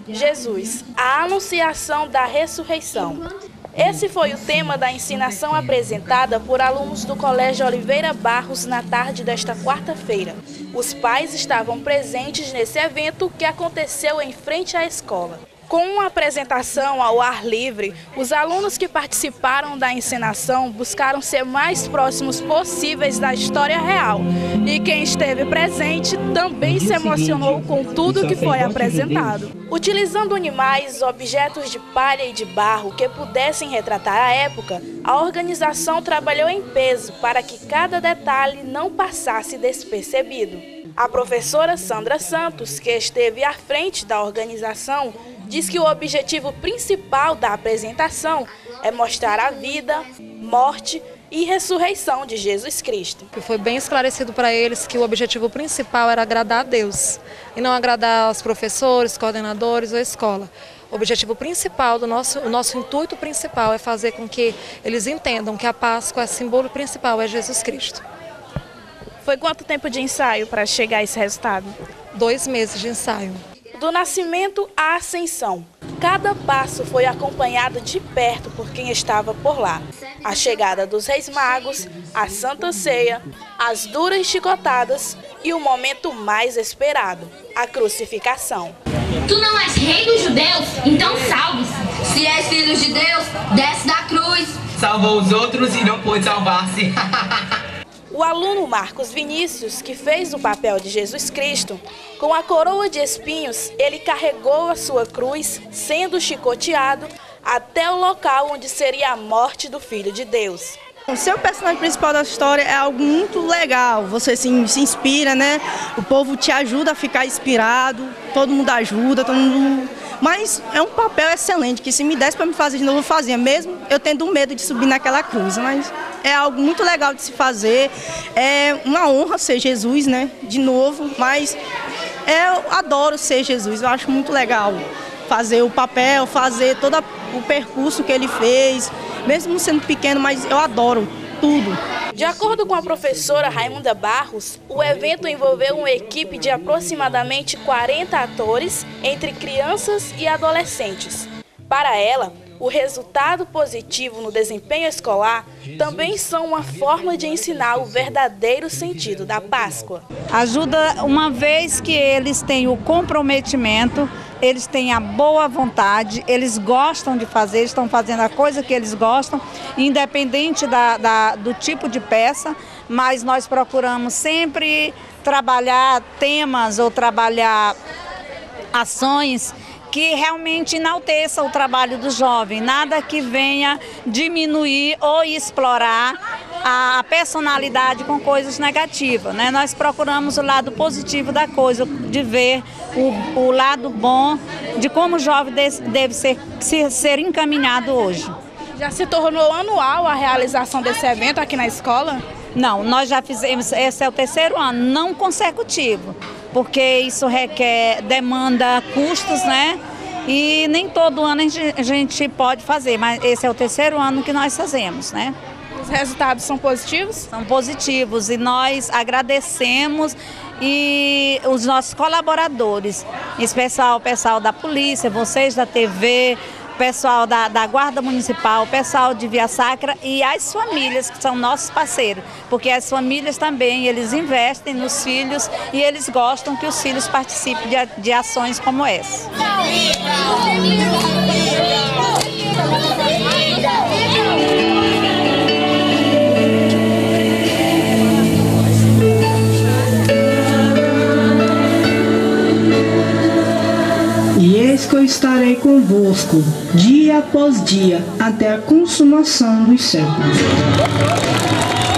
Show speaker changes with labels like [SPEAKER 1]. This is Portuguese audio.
[SPEAKER 1] Jesus, a anunciação da ressurreição. Esse foi o tema da ensinação apresentada por alunos do Colégio Oliveira Barros na tarde desta quarta-feira. Os pais estavam presentes nesse evento que aconteceu em frente à escola. Com uma apresentação ao ar livre, os alunos que participaram da encenação buscaram ser mais próximos possíveis da história real. E quem esteve presente também se emocionou com tudo que foi apresentado. Utilizando animais, objetos de palha e de barro que pudessem retratar a época, a organização trabalhou em peso para que cada detalhe não passasse despercebido. A professora Sandra Santos, que esteve à frente da organização, diz que o objetivo principal da apresentação é mostrar a vida, morte e ressurreição de Jesus Cristo.
[SPEAKER 2] Foi bem esclarecido para eles que o objetivo principal era agradar a Deus e não agradar aos professores, coordenadores ou escola. O objetivo principal o nosso intuito principal é fazer com que eles entendam que a Páscoa, o símbolo principal é Jesus Cristo.
[SPEAKER 1] Foi quanto tempo de ensaio para chegar a esse resultado?
[SPEAKER 2] 2 meses de ensaio.
[SPEAKER 1] Do nascimento à ascensão, cada passo foi acompanhado de perto por quem estava por lá. A chegada dos Reis Magos, a Santa Ceia, as duras chicotadas e o momento mais esperado, a crucificação.
[SPEAKER 3] Tu não és rei dos judeus? Então salve-se. Se és filho de Deus, desce da cruz.
[SPEAKER 4] Salvou os outros e não pôde salvar-se.
[SPEAKER 1] O aluno Marcos Vinícius, que fez o papel de Jesus Cristo, com a coroa de espinhos, ele carregou a sua cruz, sendo chicoteado, até o local onde seria a morte do Filho de Deus.
[SPEAKER 5] O seu personagem principal da história é algo muito legal, você se inspira, né? O povo te ajuda a ficar inspirado, todo mundo ajuda, todo mundo... Mas é um papel excelente, que se me desse para me fazer de novo, eu fazia, mesmo eu tendo medo de subir naquela cruz. Mas é algo muito legal de se fazer, é uma honra ser Jesus, né? De novo, mas eu adoro ser Jesus, eu acho muito legal fazer o papel, fazer todo o percurso que ele fez, mesmo sendo pequeno, mas eu adoro tudo.
[SPEAKER 1] De acordo com a professora Raimunda Barros, o evento envolveu uma equipe de aproximadamente 40 atores, entre crianças e adolescentes. Para ela, o resultado positivo no desempenho escolar também são uma forma de ensinar o verdadeiro sentido da Páscoa.
[SPEAKER 6] Ajuda, uma vez que eles têm o comprometimento, eles têm a boa vontade, eles gostam de fazer, eles estão fazendo a coisa que eles gostam, independente do tipo de peça, mas nós procuramos sempre trabalhar temas ou trabalhar ações que realmente enalteça o trabalho do jovem, nada que venha diminuir ou explorar a personalidade com coisas negativas, né? Nós procuramos o lado positivo da coisa, de ver o lado bom de como o jovem deve ser encaminhado hoje.
[SPEAKER 1] Já se tornou anual a realização desse evento aqui na escola?
[SPEAKER 6] Não, nós já fizemos, esse é o 3º ano, não consecutivo, porque isso demanda custos, né? E nem todo ano a gente pode fazer, mas esse é o 3º ano que nós fazemos, né?
[SPEAKER 1] Os resultados são positivos?
[SPEAKER 6] São positivos e nós agradecemos e os nossos colaboradores, em especial o pessoal da polícia, vocês da TV, o pessoal da Guarda Municipal, o pessoal de Via Sacra e as famílias que são nossos parceiros, porque as famílias também, eles investem nos filhos e eles gostam que os filhos participem de ações como essa.
[SPEAKER 7] E eis que eu estarei convosco, dia após dia, até a consumação dos séculos.